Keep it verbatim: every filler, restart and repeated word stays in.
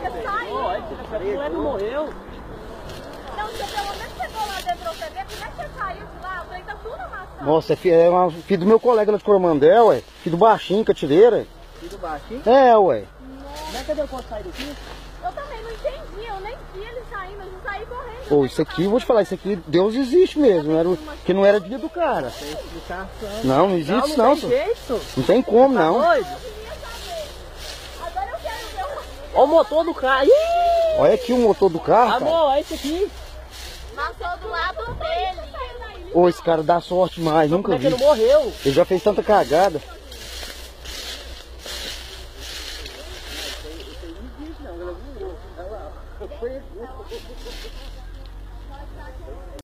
Porque saiu. Ó, essa mulher não morreu. Não, você pelo menos chegou lá dentro pra você ver. Como é que você saiu de lá? Eu falei, tá tudo amassado. Nossa, é filho, é uma, filho do meu colega lá de Coromandel, ué. Filho do baixinho, cativeira. Filho do baixinho? É, ué. Como é que eu posso sair daqui? Eu também não entendi, eu nem vi ele saindo, eu já saí correndo. Pô, isso aqui, eu vou te falar, isso aqui, Deus existe mesmo. Não era, o- que não era dia do cara. Tem explicação. Não, não existe isso não. Não Só. tem jeito. Não tem como, Tá não. doido? Eu queria saber. Agora eu quero ver o... Ó o motor do carro. Ih! Olha aqui o motor do carro, cara. Amor, olha isso aqui. Passou do lado dele. Ô, esse cara dá sorte demais, nunca Como é que vi. ele não morreu? Ele já fez tanta cagada. Não, ela voou. Ela foi.